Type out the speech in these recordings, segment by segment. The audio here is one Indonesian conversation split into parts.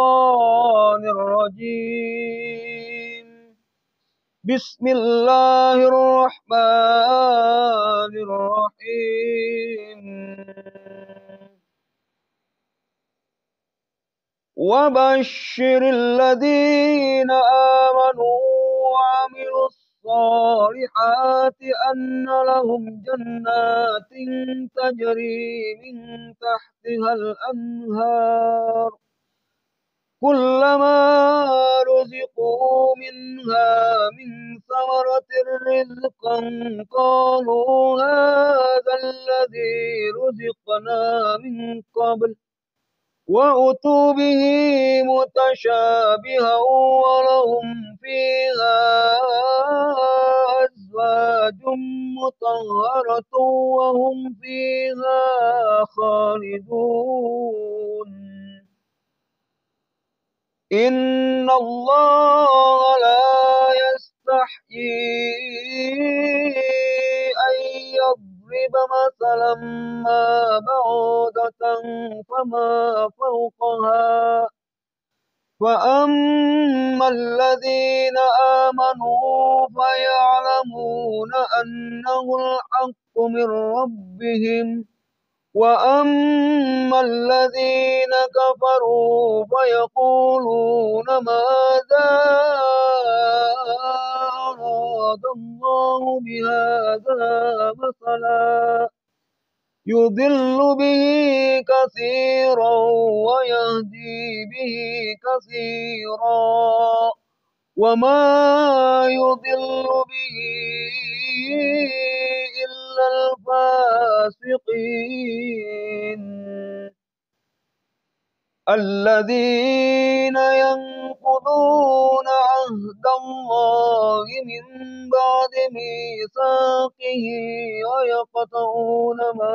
الشيطان الرجيم. بسم الله الرحمن الرحيم. وبشر الذين آمنوا وعملوا الصالحات أن لهم جنات تجري من تحتها الأنهار كلما رزقوا منها من ثمرة رزقا قالوا هذا الذي رزقنا من قبل وأتوا به متشابها ولهم فيها أزواج مطهرة وهم فيها خالدون. إن الله لا يستحيي أن يضرب مثلا ما بعوضة فما فوقها فأما الذين آمنوا فيعلمون أنه الحق من ربهم وأما الذين كفروا فيقولون ماذا أراد الله بهذا مثلا يضل به كثيرا ويهدي به كثيرا وما يضل به إلا الفاسقين الذين ينقضون عهد الله من بعد ميثاقه ويقطعون ما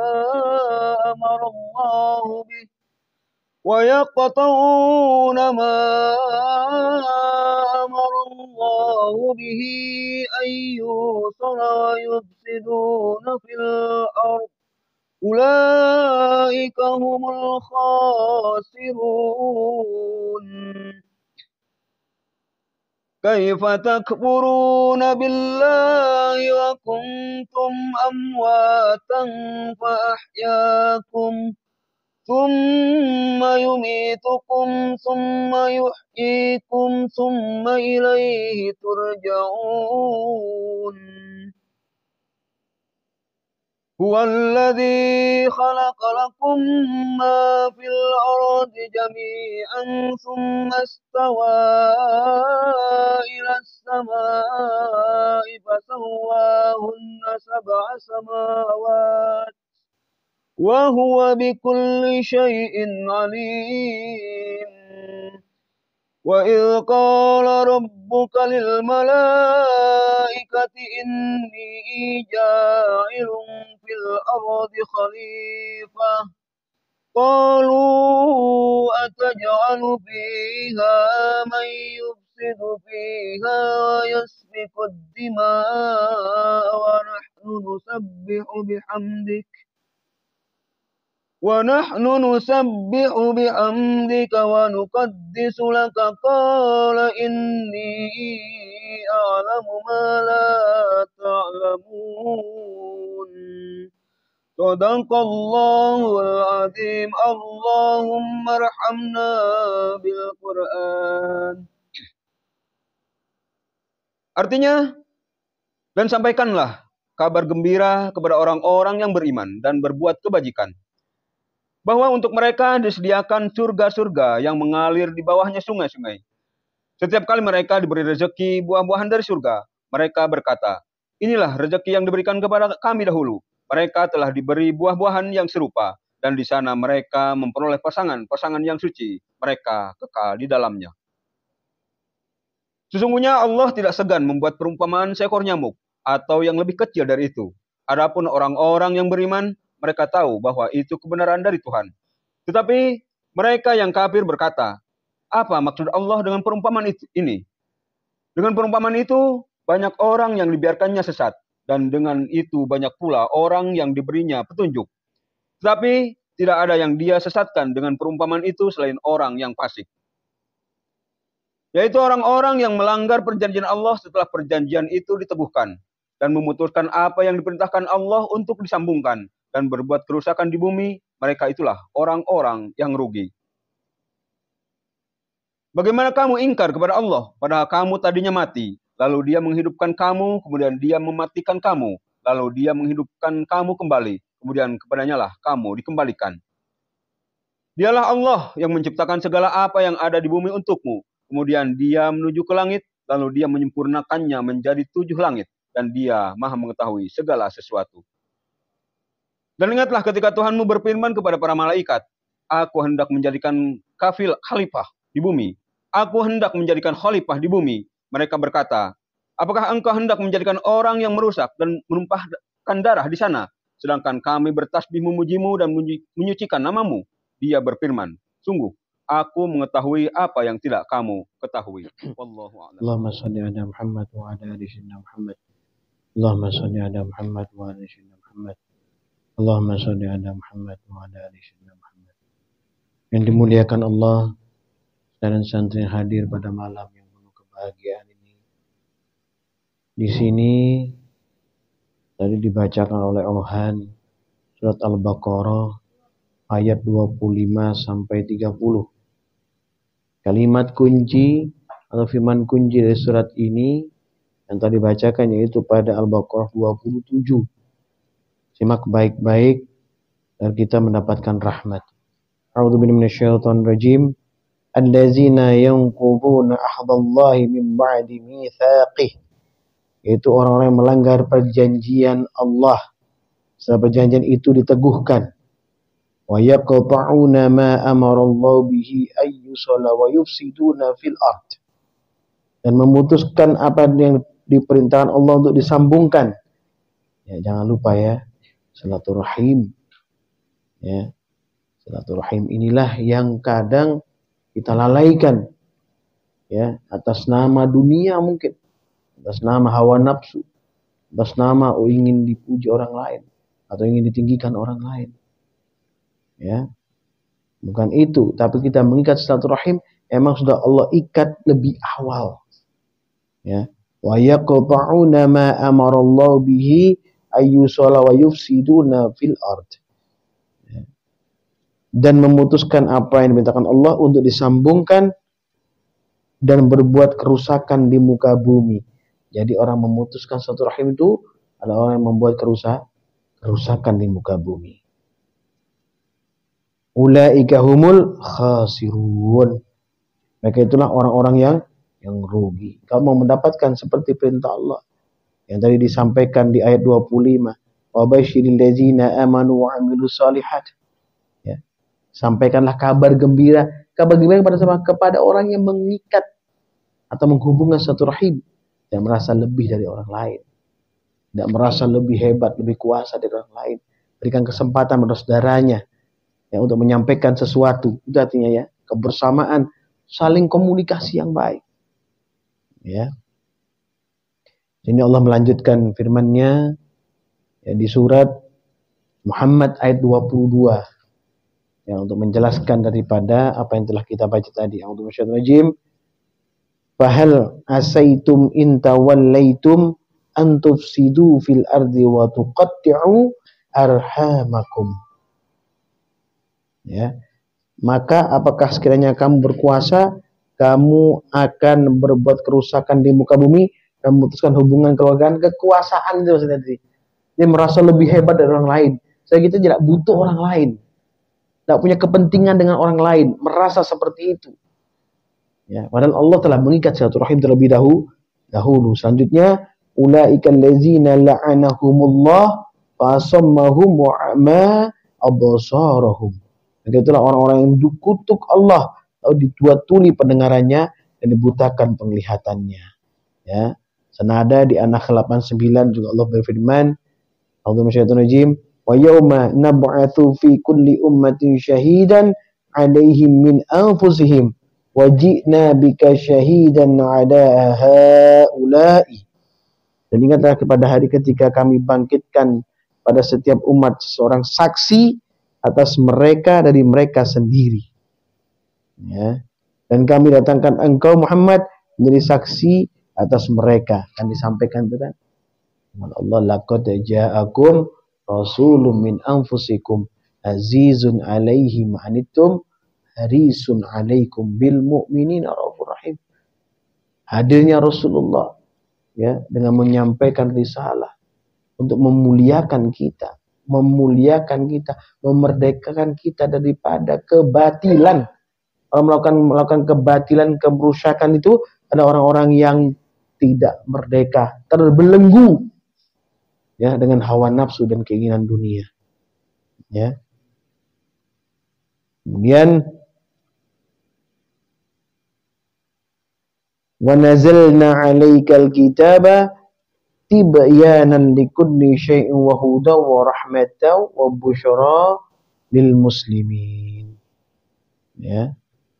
أمر الله به أن يوصل ويفسدون في الأرض أولئك هم الخاسرون. كيف تكفرون بالله وكنتم أمواتا فأحياكم ثم يميتكم ثم يحييكم ثم إليه ترجعون. هو الذي خلق لكم ما في الأرض جميعا ثم استوى إلى السماء فسواهن 7 سماوات وهو بكل شيء عليم. وإذ قال ربك للملائكة إني جاعل في الأرض خليفة قالوا أتجعل فيها من يفسد فيها ويسفك الدماء ونحن نسبح بحمدك ونقدس لك قال إني أعلم ما لا تعلمون. صدق الله العظيم. اللهم ارحمنا بالقرآن. Artinya, dan sampaikanlah kabar gembira kepada orang-orang yang beriman dan berbuat kebajikan, bahwa untuk mereka disediakan surga-surga yang mengalir di bawahnya sungai-sungai. Setiap kali mereka diberi rezeki buah-buahan dari surga, mereka berkata, inilah rezeki yang diberikan kepada kami dahulu. Mereka telah diberi buah-buahan yang serupa, dan di sana mereka memperoleh pasangan-pasangan yang suci. Mereka kekal di dalamnya. Sesungguhnya Allah tidak segan membuat perumpamaan seekor nyamuk, atau yang lebih kecil dari itu. Adapun orang-orang yang beriman, mereka tahu bahwa itu kebenaran dari Tuhan. Tetapi mereka yang kafir berkata, apa maksud Allah dengan perumpamaan ini? Dengan perumpamaan itu, banyak orang yang dibiarkannya sesat. Dan dengan itu banyak pula orang yang diberinya petunjuk. Tetapi tidak ada yang dia sesatkan dengan perumpamaan itu selain orang yang fasik. yaitu orang-orang yang melanggar perjanjian Allah setelah perjanjian itu diteguhkan, dan memutuskan apa yang diperintahkan Allah untuk disambungkan, dan berbuat kerusakan di bumi. Mereka itulah orang-orang yang rugi. Bagaimana kamu ingkar kepada Allah, padahal kamu tadinya mati, lalu Dia menghidupkan kamu, kemudian Dia mematikan kamu, lalu Dia menghidupkan kamu kembali, kemudian kepadanya lah kamu dikembalikan. Dialah Allah yang menciptakan segala apa yang ada di bumi untukmu. Kemudian Dia menuju ke langit, lalu Dia menyempurnakannya menjadi 7 langit, dan Dia Maha mengetahui segala sesuatu. Dan ingatlah ketika Tuhanmu berfirman kepada para malaikat, Aku hendak menjadikan khalifah di bumi. Aku hendak menjadikan khalifah di bumi. Mereka berkata, apakah engkau hendak menjadikan orang yang merusak dan menumpahkan darah di sana? Sedangkan kami bertasbih memujimu dan menyucikan namamu. Dia berfirman, sungguh, aku mengetahui apa yang tidak kamu ketahui. Wallahu a'lam. Allahumma shalli ala Muhammad wa ala ali sayyidina Muhammad. Allahumma shalli ala Muhammad wa ala ali sayyidina Muhammad. Allahumma shalli ala Muhammad wa ala ali sayyidina Muhammad. Yang dimuliakan Allah dan santri yang hadir pada malam yang penuh kebahagiaan ini. Di sini tadi dibacakan oleh Ohan surat Al-Baqarah ayat 25 sampai 30. Kalimat kunci atau firman kunci dari surat ini yang tadi dibacakan yaitu pada Al-Baqarah 27. Simak baik-baik dan kita mendapatkan rahmat. A'udzubillahi minasyaitonir rajim. Allazina yanquduna ahdallahi min ba'di mitsaqih. Yaitu orang-orang yang melanggar perjanjian Allah setelah perjanjian itu diteguhkan. Wa yaqta'una ma amarallahu bihi ayyusala wa yufsiduna fil ard. Dan memutuskan apa yang diperintahkan Allah untuk disambungkan. Ya, jangan lupa ya, silaturahim. Ya. Silaturahim inilah yang kadang kita lalaikan. Ya, atas nama dunia mungkin, atas nama hawa nafsu, atas nama ingin dipuji orang lain atau ingin ditinggikan orang lain. Ya. Bukan itu, tapi kita mengikat silaturahim emang sudah Allah ikat lebih awal. Ya. Wa yaqta'una ma amarallahu bihi ayyusala wa yufsiduna fil ard. Ya. Dan memutuskan apa yang dimintakan Allah untuk disambungkan dan berbuat kerusakan di muka bumi. Jadi orang memutuskan silaturahim itu adalah orang yang membuat kerusakan di muka bumi. Ulaika humul khasirun. Mereka itulah orang-orang yang rugi. Kalau mau mendapatkan seperti perintah Allah yang tadi disampaikan di ayat 25, wa basyiril ladzina amanu wa amilus shalihat. Ya. Sampaikanlah kabar gembira kepada siapa? Kepada orang yang mengikat atau menghubungkan satu rahim dan merasa lebih dari orang lain. Tidak merasa lebih hebat, lebih kuasa dari orang lain. Berikan kesempatan pada saudaranya ya, untuk menyampaikan sesuatu. Itu artinya ya, kebersamaan, saling komunikasi yang baik. Ya. Ini Allah melanjutkan firman-Nya ya, di surat Muhammad ayat 22. Ya, untuk menjelaskan daripada apa yang telah kita baca tadi. A'udzu billahi rajim. Fahal asaitum in tawallaitum an tufsidu fil ardi wa tuqatti'u arhamakum. Ya. Maka apakah sekiranya kamu berkuasa, kamu akan berbuat kerusakan di muka bumi dan memutuskan hubungan keluargaan, kekuasaan itu maksudnya tadi. Dia merasa lebih hebat dari orang lain. Saya kita tidak butuh orang lain. Tidak punya kepentingan dengan orang lain, merasa seperti itu. Ya, padahal Allah telah mengikat silaturahim terlebih dahulu. Selanjutnya, ulaikal ladzina la'anahumullah fasammahum wa'ama absarahum. Jadi itulah orang-orang yang dikutuk Allah, lalu dituatuli pendengarannya dan dibutakan penglihatannya. Ya, senada di An-Nahl 89 juga Allah berfirman, A'udzu minasyaitonir rajim. Wa yauma nab'atsu fi kulli ummatin syahidan 'alaihim min anfusihim wa ji'na bika syahidan 'ala haula'i. Dan ingatlah kepada hari ketika kami bangkitkan pada setiap umat seorang saksi atas mereka dari mereka sendiri. Ya. Dan kami datangkan engkau Muhammad menjadi saksi atas mereka. Kan disampaikan itu kan. Allah, laqad ja'akum rasulun min anfusikum azizun alaihi ma'anittum harisun alaikum bil mu'minina raufur rahim. Hadirnya Rasulullah ya dengan menyampaikan risalah untuk memuliakan kita, memerdekakan kita daripada kebatilan. Orang melakukan kebatilan, kerusakan itu ada orang-orang yang tidak merdeka, terbelenggu ya dengan hawa nafsu dan keinginan dunia. Ya. Kemudian wa nazalna 'alaikal kitaba tibyanan likulli syai'in wa hudan wa rahmatan wa busyra lil muslimin. Ya.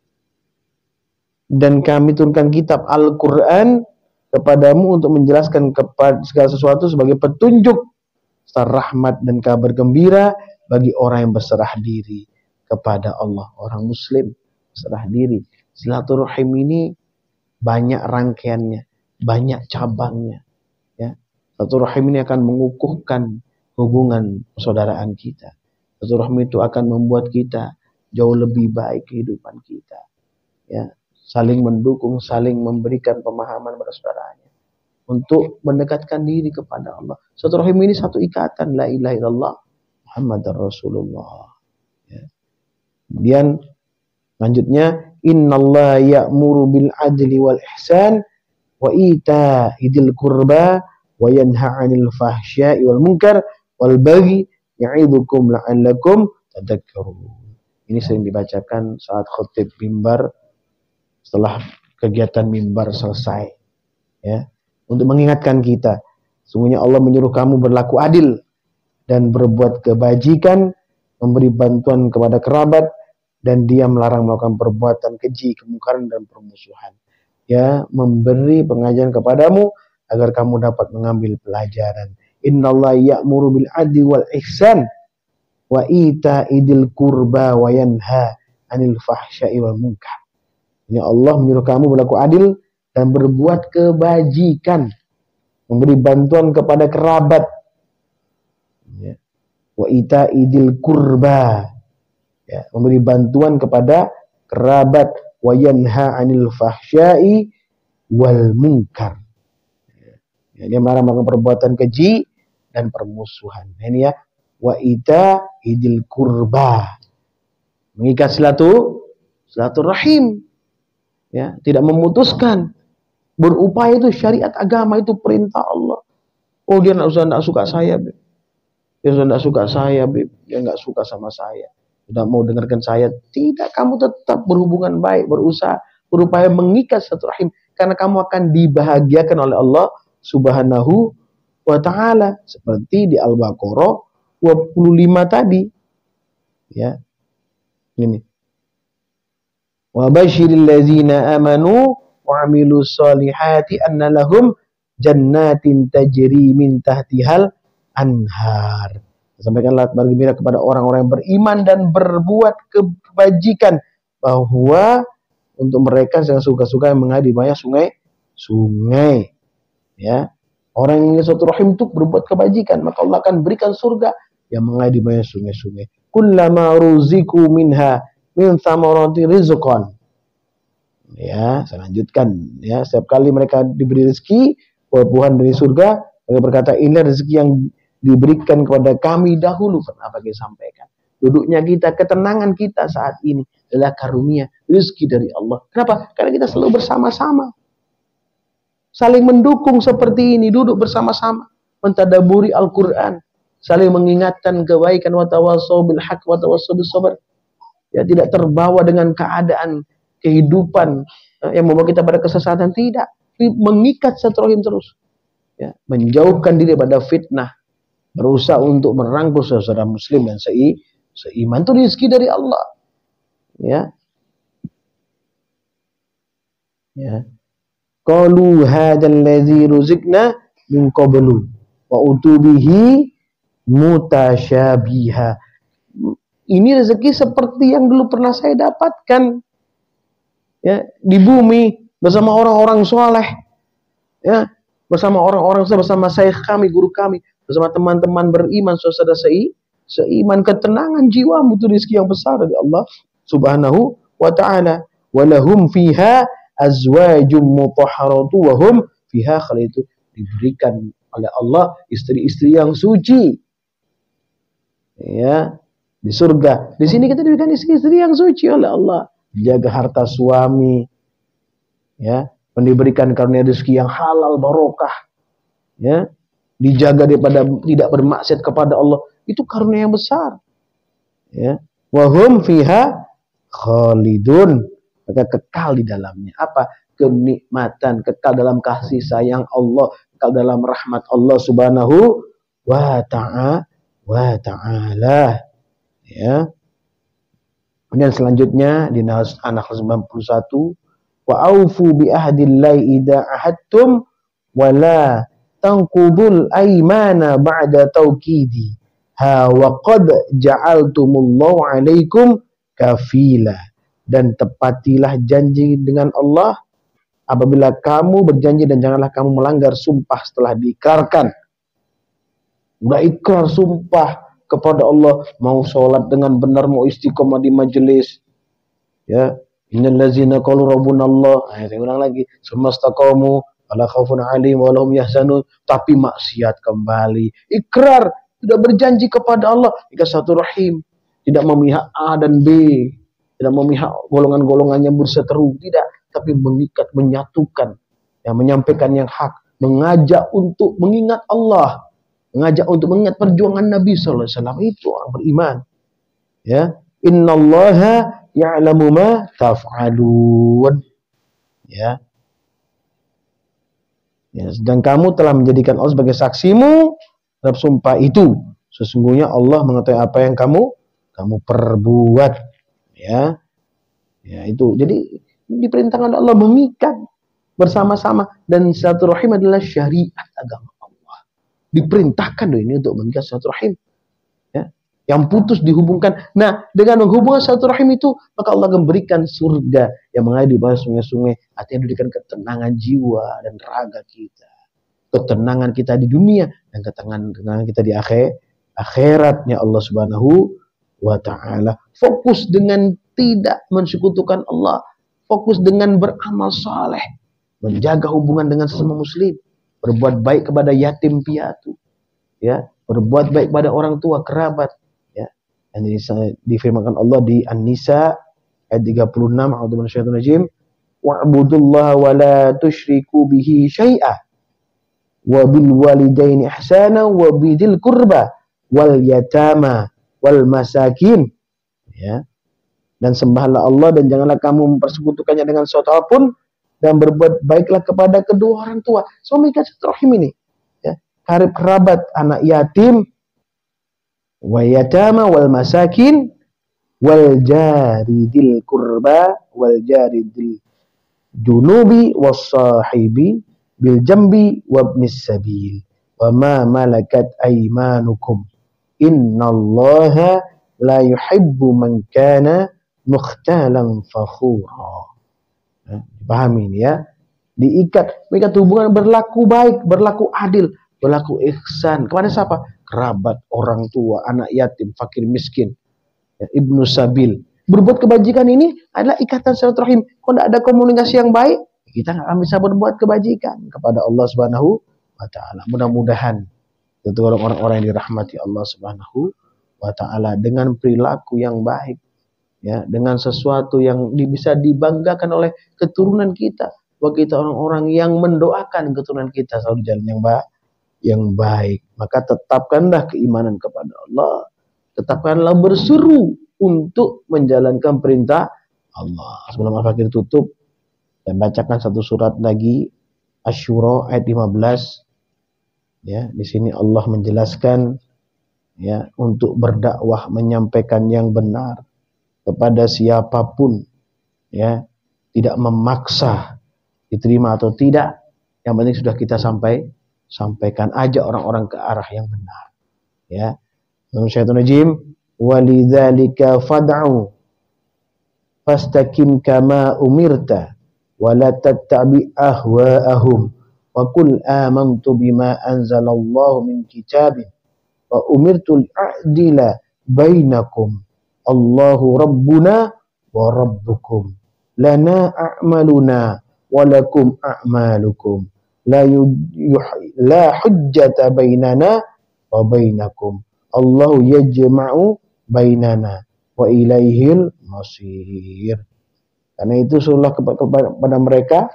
Dan kami turunkan kitab Al-Quran kepadamu untuk menjelaskan kepada segala sesuatu sebagai petunjuk serta rahmat dan kabar gembira bagi orang yang berserah diri kepada Allah, orang muslim berserah diri. Silaturahim ini banyak rangkaiannya, banyak cabangnya ya. Silaturahim ini akan mengukuhkan hubungan persaudaraan kita. Silaturahim itu akan membuat kita jauh lebih baik kehidupan kita ya. Saling mendukung, saling memberikan pemahaman pada saudaranya untuk mendekatkan diri kepada Allah. Silaturahim ini satu ikatan, la ilaha illallah Muhammadar Rasulullah ya. Kemudian lanjutnya, innallaha ya'muru bil adli wal ihsan wa ita'idil qurba wa yanha 'anil fahsya'i wal munkar wal baghi ya'idukum la'allakum tadhakkarun. Ini sering dibacakan saat khutbah mimbar setelah kegiatan mimbar selesai ya, untuk mengingatkan kita sesungguhnya Allah menyuruh kamu berlaku adil dan berbuat kebajikan, memberi bantuan kepada kerabat, dan Dia melarang melakukan perbuatan keji, kemungkaran dan permusuhan. Ya, memberi pengajaran kepadamu agar kamu dapat mengambil pelajaran. Innallaha ya'muru bil adli wal ihsan wa ita'idil qurba wa yanha 'anil fahsya'i wal munkar. Ya, Allah menyuruh kamu berlaku adil dan berbuat kebajikan, memberi bantuan kepada kerabat. Ya. Wa ita'idil qurba. Ya, memberi bantuan kepada kerabat, wa yanha 'anil fahsya'i wal munkar. Ya, dia melarang melakukan perbuatan keji dan permusuhan. Nah, ini ya, wa ita'idil qurba. Mengikat silaturahim. Ya, tidak memutuskan, berupaya itu syariat agama, itu perintah Allah. Oh, dia enggak suka saya, Beb. Dia sudah enggak suka saya, Beb. Dia enggak suka sama saya. Tidak mau dengarkan saya. Tidak, kamu tetap berhubungan baik, berusaha, berupaya mengikat silaturahim karena kamu akan dibahagiakan oleh Allah Subhanahu wa taala seperti di Al-Baqarah 25 tadi. Ya. Ini. Wa basyiril ladzina amanu wa 'amilus solihati anna lahum jannatin tajri min tahtihal anhar. Sampaikanlah kabar gembira kepada orang-orang yang beriman dan berbuat kebajikan bahwa untuk mereka yang suka-suka yang mengalir di banyak sungai. Ya. Orang yang ingin silaturahim itu berbuat kebajikan, maka Allah akan berikan surga yang mengalir di banyak sungai-sungai. Kullama ruziku minha min thamarati rizqan. Ya, saya lanjutkan ya, setiap kali mereka diberi rezeki buah-buahan dari surga, mereka berkata, inilah rezeki yang diberikan kepada kami dahulu. Pernah bagi sampaikan. Duduknya kita, ketenangan kita saat ini adalah karunia rezeki dari Allah. Kenapa? Karena kita selalu bersama-sama. Saling mendukung seperti ini, duduk bersama-sama, mentadaburi Al-Qur'an, saling mengingatkan kebaikan, wa tawassaw bil haqq wa tawassaw bis sabr. Ya, tidak terbawa dengan keadaan kehidupan yang membawa kita pada kesesatan, tidak. Mengikat silaturahim terus. Ya, menjauhkan diri pada fitnah, berusaha untuk merangkul saudara muslim dan seiman, itu rezeki dari Allah. Ya. Ya. Qalu hadzal ladzi ruzikna min qablu wa utubihi mutasyabiha. Ini rezeki seperti yang dulu pernah saya dapatkan. ya, di bumi bersama orang-orang soleh, ya, bersama orang-orang, bersama syekh kami, guru kami, bersama teman-teman beriman, saudara seiman, ketenangan jiwamu itu rezeki yang besar dari Allah Subhanahu wa taala. Walahum fiha azwajum mutahharatu wa hum fiha khalidun. Diberikan oleh Allah istri-istri yang suci. Ya, di surga. Di sini kita diberikan istri-istri yang suci oleh Allah. Jaga harta suami. Ya, diberikan karunia rezeki yang halal barokah. Ya, dijaga daripada tidak bermaksiat kepada Allah. Itu karunia yang besar. Ya, wa hum fiha khalidun. Maka kekal di dalamnya. Apa? Kenikmatan, kekal dalam kasih sayang Allah, kekal dalam rahmat Allah Subhanahu wa ta'ala. Ya. Kemudian selanjutnya di An-Nahl 91, wa aufu bi ahdillahi idza ahadtum wa la tanqudul aymana ba'da tawkidi. Ha wa qad ja'altumullahu 'alaikum kafila. Dan tepatilah janji dengan Allah apabila kamu berjanji, dan janganlah kamu melanggar sumpah setelah diikrarkan. Udah ikrar sumpah kepada Allah, mau sholat dengan benar, mau istiqomah di majelis, ya, innal ladzina qalu rabbunallah, saya ulang lagi, sumastaqamu wala khaufun 'alaihim wa lahum yahzanun, tapi maksiat kembali, ikrar, tidak berjanji kepada Allah, ikat satu rahim, tidak memihak A dan B, tidak memihak golongan-golongan yang berseteru, tidak, tapi mengikat, menyatukan, yang menyampaikan yang hak, mengajak untuk mengingat Allah, mengajak untuk mengingat perjuangan Nabi sallallahu alaihi wasallam. Itu orang beriman. Ya, innallaha ya'lamu ma taf'alun. Ya. Ya, dan kamu telah menjadikan Allah sebagai saksimu terhadap sumpah itu. Sesungguhnya Allah mengetahui apa yang kamu perbuat. Ya, ya itu. Jadi diperintahkan oleh Allah mengikat bersama-sama, dan silaturahim adalah syariat agama Allah. Diperintahkan loh ini untuk mengikat silaturahim. Ya, yang putus dihubungkan. Nah, dengan menghubungkan silaturahim itu, maka Allah akan memberikan surga yang mengalir di bawah sungai-sungai. Artinya memberikan ketenangan jiwa dan raga kita, ketenangan kita di dunia dan ketenangan kita di akhiratnya Allah Subhanahu wa ta'ala. Fokus dengan tidak mensekutukan Allah, fokus dengan beramal saleh, menjaga hubungan dengan sesama muslim, berbuat baik kepada yatim piatu, ya, berbuat baik kepada orang tua, kerabat, ya. Dan ini difirmankan Allah di An-Nisa ayat 36, a'udzu minasyaitonir rajim, wa'budullaha wa la tusyriku bihi syai'a wa bil walidaini ihsana wa bidzil qurba wal yatama wal masakin, ya. Dan sembahlah Allah dan janganlah kamu mempersekutukannya dengan sesuatu apapun, dan berbuat baiklah kepada kedua orang tua. Suami kasih rahim ini, ya, karib kerabat, anak yatim, wa yatama wal masakin wal jaridil qurba wal jaridil junubi was sahibi bil jambi wabnis sabil wa ma malakat aymanukum innallaha la yuhibbu man kana mukhtalan fakhura. Pahami ini ya. Diikat, mengikat hubungan, berlaku baik, berlaku adil, berlaku ihsan. Kepada siapa? Kerabat, orang tua, anak yatim, fakir miskin, ya, ibnu sabil. Berbuat kebajikan ini adalah ikatan silaturahim. Kalau tidak ada komunikasi yang baik, kita nggak akan bisa berbuat kebajikan kepada Allah Subhanahu wa ta'ala. Mudah-mudahan tentu orang-orang yang dirahmati Allah Subhanahu wa ta'ala dengan perilaku yang baik, ya, dengan sesuatu yang bisa dibanggakan oleh keturunan kita, bahwa kita orang-orang yang mendoakan keturunan kita selalu jalan yang baik. Maka tetapkanlah keimanan kepada Allah, tetapkanlah berseru untuk menjalankan perintah Allah. Sebelum Al-Fakir tutup, saya bacakan satu surat lagi, Asy-Syura ayat 15. Ya, di sini Allah menjelaskan, ya, untuk berdakwah, menyampaikan yang benar kepada siapapun, ya, tidak memaksa diterima atau tidak, yang penting sudah kita sampaikan aja orang-orang ke arah yang benar, ya. Syaitanir rajim, walidzalika fad'u fastaqim kama umirta wa la tattabi ahwa'ahum wa qul amantu bima anzalallahu min kitabin wa umirtu li'adila bainakum Allahu rabbuna wa rabbukum lana a'maluna wa lakum a'malukum la hujjata bainana wa bainakum Allahu yajma'u bainana wa ilaihil masir. Karena itu suruhlah kepada mereka,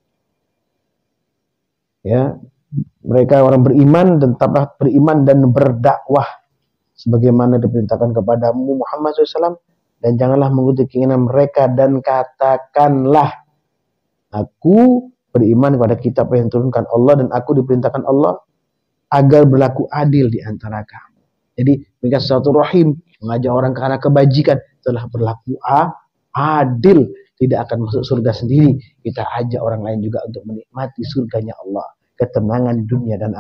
ya, mereka orang beriman, dan tetaplah beriman dan berdakwah sebagaimana diperintahkan kepadamu Muhammad SAW, dan janganlah mengikuti keinginan mereka, dan katakanlah aku beriman kepada kitab yang diturunkan Allah, dan aku diperintahkan Allah agar berlaku adil di antara kamu. Jadi mereka satu rahim, mengajak orang ke arah kebajikan, telah berlaku adil, tidak akan masuk surga sendiri. Kita ajak orang lain juga untuk menikmati surganya Allah, ketenangan dunia dan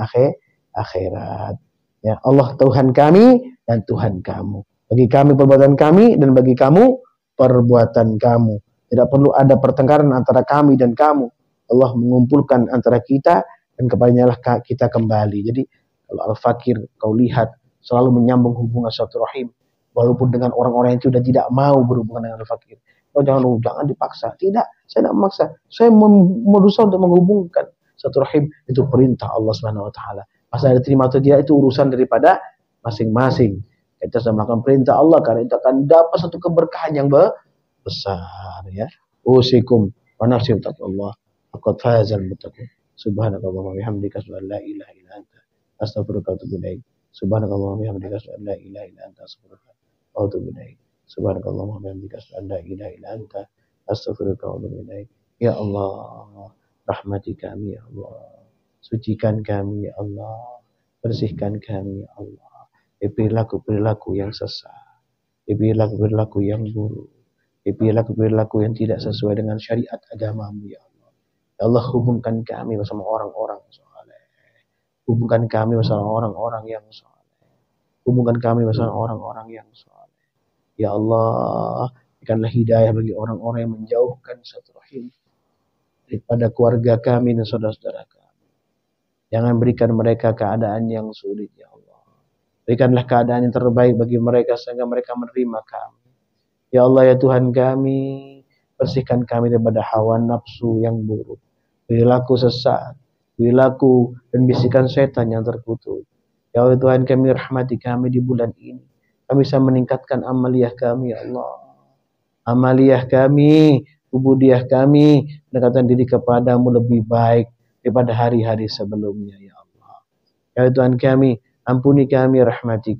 akhirat. Ya, Allah Tuhan kami dan Tuhan kamu. Bagi kami perbuatan kami, dan bagi kamu perbuatan kamu. Tidak perlu ada pertengkaran antara kami dan kamu. Allah mengumpulkan antara kita, dan kepadanya lah kita kembali. Jadi kalau Al-Fakir kau lihat selalu menyambung hubungan satu rahim, walaupun dengan orang-orang yang sudah tidak mau berhubungan dengan Al-Fakir. Oh, jangan dipaksa. Tidak, saya tidak memaksa. Saya berusaha untuk menghubungkan satu rahim. Itu perintah Allah Subhanahu wa taala. Masalah diterima atau tidak itu urusan daripada masing-masing. Kita sedang melakukan perintah Allah karena itu akan dapat satu keberkahan yang besar, ya. Usikum wa nafsi taqwallah. Faqad fazal muttaqin. Subhanakallahumma wa bihamdika asyhadu an la ilaha illa anta astaghfiruka wa atubu ilaik. Subhanakallahumma wa bihamdika asyhadu an la ilaha illa anta astaghfiruka wa atubu ilaik. Subhanakallahumma wa bihamdika asyhadu an la ilaha illa anta astaghfiruka wa atubu ilaik. Ya Allah, rahmati kami ya Allah. Sucikan kami ya Allah. Bersihkan kami ya Allah. Perilaku-perilaku yang sesat, perilaku-perilaku yang buruk, perilaku-perilaku yang tidak sesuai dengan syariat agamamu ya Allah. Ya Allah, hubungkan kami bersama orang-orang saleh. Hubungkan kami bersama orang-orang yang saleh. Hubungkan kami bersama orang-orang yang saleh. Ya Allah, berikanlah hidayah bagi orang-orang yang menjauhkan satu rahim daripada keluarga kami dan saudara-saudara kami. Jangan berikan mereka keadaan yang sulit ya Allah. Berikanlah keadaan yang terbaik bagi mereka sehingga mereka menerima kami. Ya Allah ya Tuhan kami, bersihkan kami daripada hawa nafsu yang buruk, perilaku sesat, perilaku dan bisikan setan yang terkutuk. Ya Allah Tuhan kami, rahmati kami di bulan ini. Kami bisa meningkatkan amaliyah kami ya Allah. Amaliyah kami, ubudiyah kami, mendekatkan diri kepadamu lebih baik daripada hari-hari sebelumnya ya Allah. Ya Allah Tuhan kami, ampuni kami, rahmati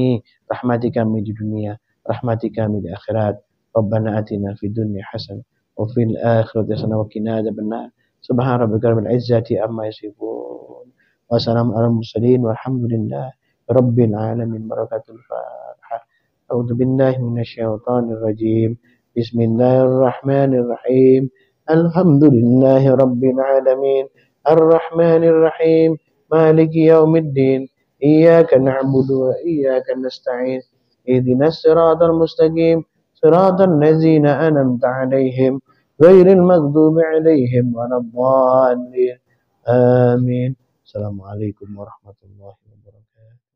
kami di dunia, rahmati kami di akhirat. Rabbana atina fid dunya hasanah wa fil akhirati hasanah wa qina adzabannar. Subhana rabbika rabbil izzati amma yasifun. Wa salamun alal mursalin walhamdulillahi rabbil alamin. Barakatul Fatihah. A'udzu billahi minasyaitonir rajim. Bismillahirrahmanirrahim. Alhamdulillahi rabbil alamin. Arrahmanir rahim. Maliki yaumiddin. إياك نعبد وإياك نستعين اهدنا الصراط المستقيم صراط الذين أنعمت عليهم غير المغضوب عليهم ولا الضالين آمين. السلام عليكم ورحمة الله وبركاته.